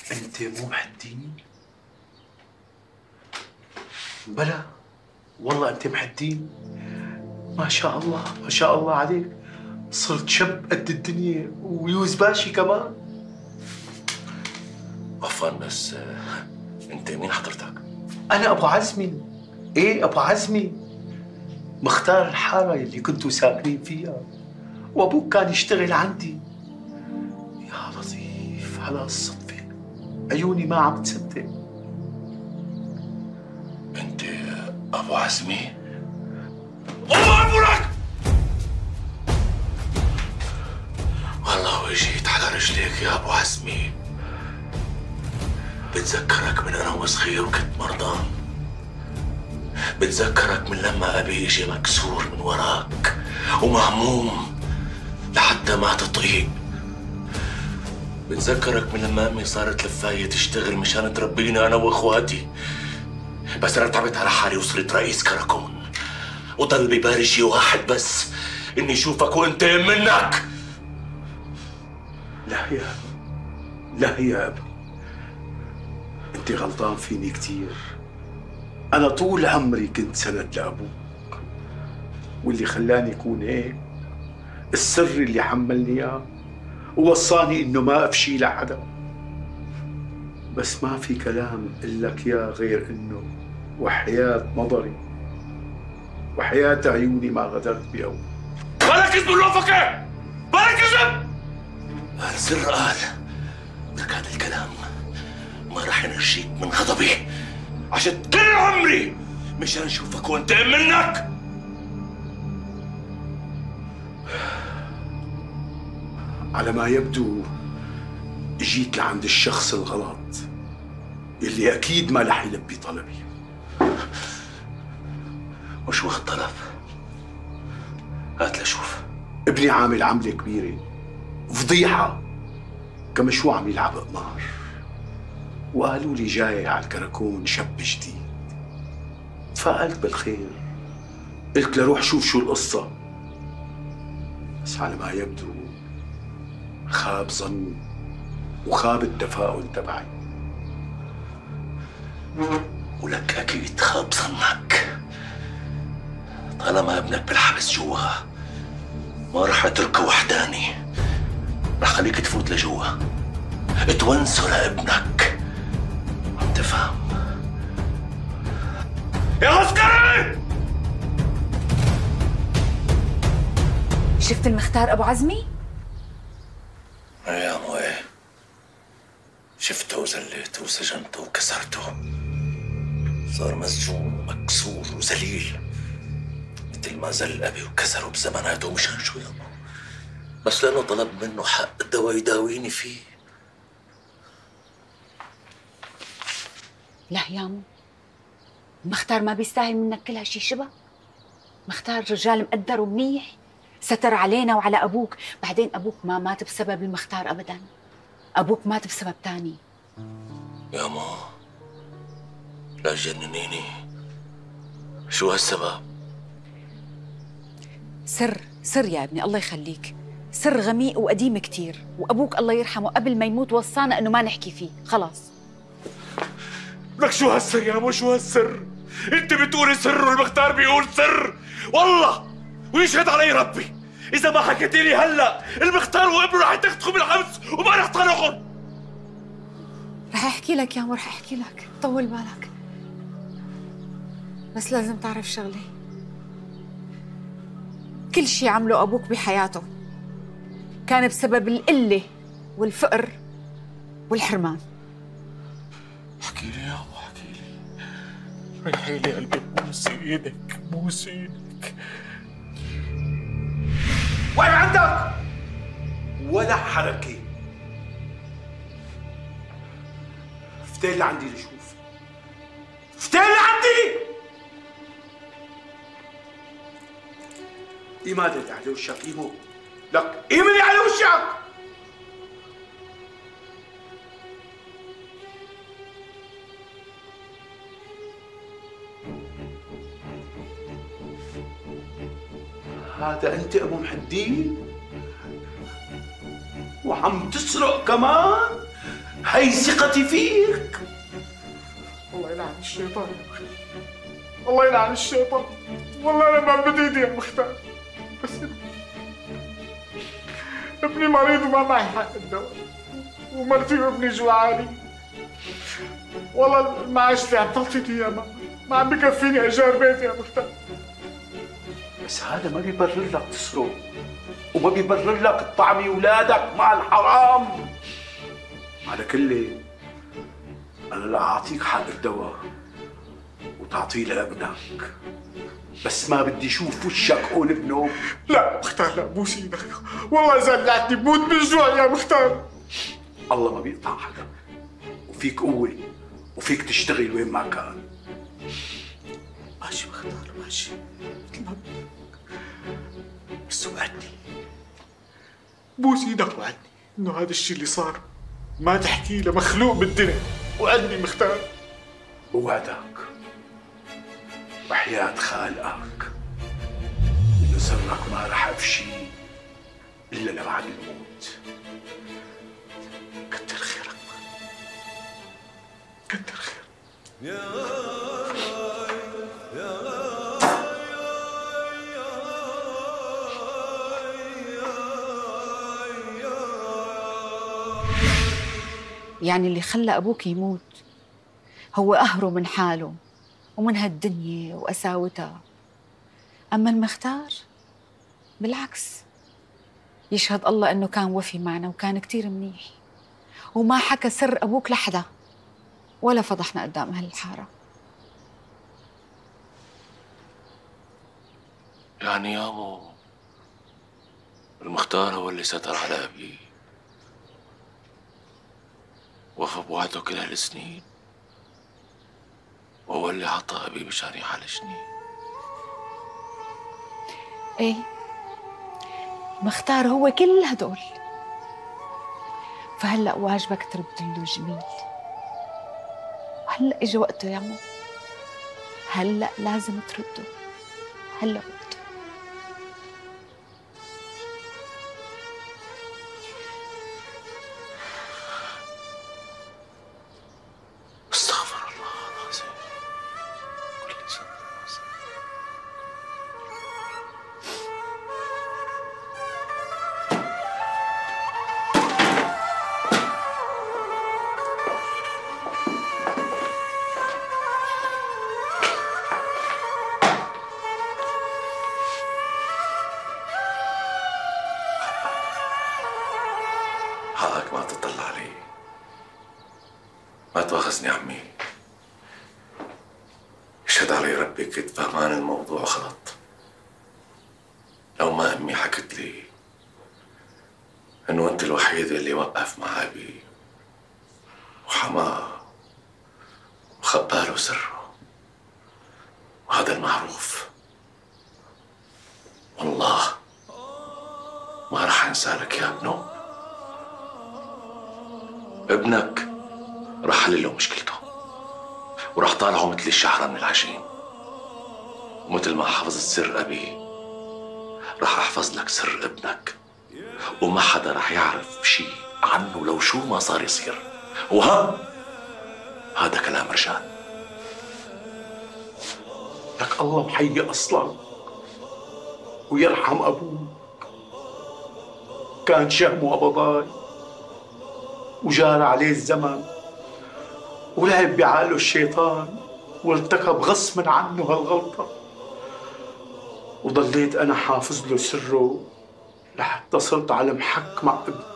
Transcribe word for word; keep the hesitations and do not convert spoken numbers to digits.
انت مو محي الدين؟ بلى والله انت محي الدين. ما شاء الله ما شاء الله عليك، صرت شب قد الدنيا ويوز باشي كمان. عفوا بس انت مين حضرتك؟ انا ابو عزمي. ايه ابو عزمي، مختار الحاره اللي كنتوا ساكنين فيها، وابوك كان يشتغل عندي. يا لطيف على الصدفه، عيوني ما عم تصدق. انت ابو عزمي؟ الله اكبرك! والله وجيت على رجليك يا ابو عزمي. بتذكرك من انا وصغير وكنت مرضان. بتذكرك من لما ابي اجي مكسور من وراك ومهموم لحتى ما تطيق. بتذكرك من لما امي صارت لفايه تشتغل مشان تربينا انا واخواتي، بس انا تعبت على حالي وصرت رئيس كراكون، وضل ببالي شي واحد بس، اني اشوفك وانتقم منك. لا يا لا يا ابي، انت غلطان فيني كثير. انا طول عمري كنت سند لابوك، واللي خلاني اكون هيك السر اللي حملني اياه ووصاني انه ما افشي لحدا. بس ما في كلام اقول لك يا غير انه وحياة نظري وحياة عيوني ما غدرت بأبوك. بلا كذب الوفقة، بلا كذب. السر قال لك هذا الكلام ما راح ينجيك من غضبي. عشت كل عمري مشان اشوفك وانتقم منك. على ما يبدو جيت لعند الشخص الغلط اللي اكيد ما رح يلبي طلبي. وشو هالطلب؟ هات لشوف. ابني عامل عملة كبيرة، فضيحة، كما شو عم يلعب قمار، وقالوا لي جاي على الكراكون شاب جديد. تفائلت بالخير، قلت لروح شوف شو القصة، بس على ما يبدو خاب ظني وخاب التفاؤل تبعي. ولك اكيد خاب ظنك. طالما ابنك بالحبس جوا ما رح اتركه وحداني، رح خليك تفوت لجوا تونسه لابنك. عم تفهم؟ يا عسكري! شفت المختار ابو عزمي؟ ايه يا مو ايه، شفته وزليته وسجنته وكسرته. صار مسجون ومكسور وذليل مثل ما زل ابي وكسره بزماناته. مشان شو يا مو؟ بس لانه طلب منه حق الدواء يداويني فيه. لا يا مو، المختار ما بيستاهل منك كل هالشي. شبه مختار رجال مقدر ومنيح، ستر علينا وعلى ابوك. بعدين ابوك ما مات بسبب المختار ابدا، ابوك مات بسبب تاني. يا مو لا تجننيني، شو هالسبب؟ سر سر يا ابني، الله يخليك، سر غميق وقديم كتير، وابوك الله يرحمه قبل ما يموت وصانا انه ما نحكي فيه. خلاص. لك شو هالسر يا مو؟ شو هالسر؟ انت بتقولي سر والمختار بيقول سر. والله ويشهد علي ربي اذا ما حكيتي لي هلا المختار وابنه رح يتخذوا بالحبس وما رح طلقهم. رح احكي لك يا مو، رح احكي لك، طول بالك. بس لازم تعرف شغله، كل شي عمله ابوك بحياته كان بسبب القله والفقر والحرمان. احكي لي يا ابو، احكي لي، ريحي لي قلبي، بوس ايدك بوس ايدك. وين عندك؟ ولا حركة. فتيل لعندي لشوف، فتيل لعندي. ايمان اللي على وشك ايمو، لك ايمان اللي على وشك. هذا انت ابو محي الدين وعم تسرق كمان؟ هي ثقتي فيك. الله يلعن الشيطان يا مختار، الله يلعن الشيطان. والله انا ما بدي ايدي يا مختار، بس ابني مريض وما معي حق الدواء، ومرتي وابني جوعاني. والله المعاش اللي عم تعطيني اياه ما, ما عم بكفيني ايجار بيتي يا مختار. بس هذا ما بيبرر لك تسرق، وما بيبرر لك تطعمي اولادك مع الحرام. على كل انا لا اعطيك حق الدواء وتعطيه لابنك، بس ما بدي اشوف وشك هون بنوم. لا مختار، لا بوس ايدك، والله اذا قلعتني بموت بالجوع يا مختار. الله ما بيقطع حدا، وفيك قوة وفيك تشتغل وين ما كان. ماشي مختار ماشي، مثل ما بدك، بس وعدني، بوس ايدك وعدني انه هذا الشيء اللي صار ما تحكيه لمخلوق بالدنيا. وعدني مختار. بوعدك وحياة خالقك انه سرك ما رح افشي الا لبعد الموت. كتر خيرك، كتر خيرك. يعني اللي خلى أبوك يموت هو قهره من حاله ومن هالدنيا وقساوتها، أما المختار بالعكس، يشهد الله أنه كان وفي معنا وكان كتير منيح، وما حكى سر أبوك لحدا ولا فضحنا قدام أهل الحارة. يعني يا مو المختار هو اللي ستر على أبي، وفى بوعده كل هالسنين، وهو اللي عطى أبي مشان يعالجني. ايه مختار هو كل هدول، فهلأ واجبك ترد له الجميل. وهلأ اجى وقته يا عمو، هلأ لازم ترده، هلأ وقته. استغفر الله العظيم. كل سنة حقك ما تطلع علي، ما تواخذني عمي، يشهد علي ربي كنت فهمان الموضوع غلط. لو ما امي حكت لي انه انت الوحيد اللي وقف مع ابي وحماه وخباله سره، وهذا المعروف، والله ما رح انسى لك يا ابنه. ابنك رح حل له مشكلته، ورح طالعه مثل الشعرة من العجين، ومثل ما حفظت سر أبي رح أحفظ لك سر ابنك، وما حدا رح يعرف شيء عنه لو شو ما صار يصير. وها هذا كلام رجال. لك الله محيي أصلا ويرحم أبوك، كان شهمه قبضاي وجار عليه الزمن ولعب بعقله الشيطان وارتكب غصبا عنه هالغلطة، وضليت أنا حافظ له سره لحتى صرت على محك مع ابني.